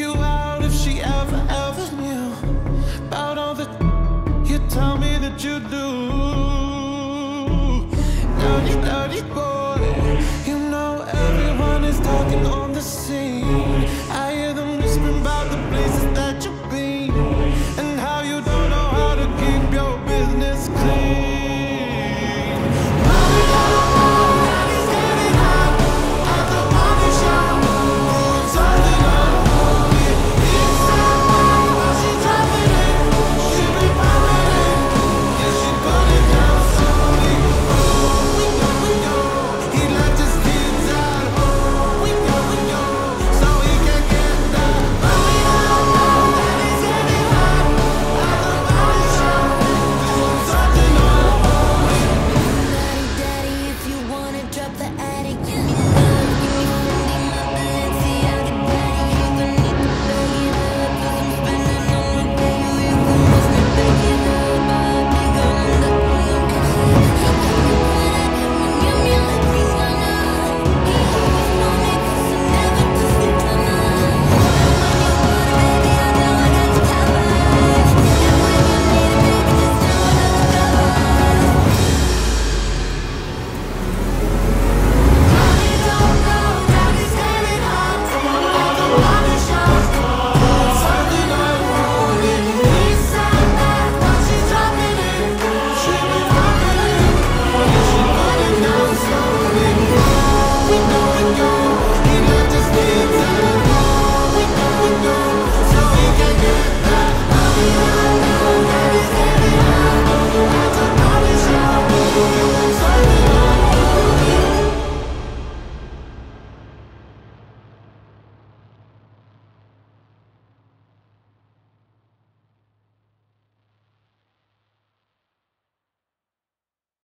you out if she ever knew about all the you tell me that you do. Dirty, dirty boy, you know everyone is talking on the scene. I hear them whispering about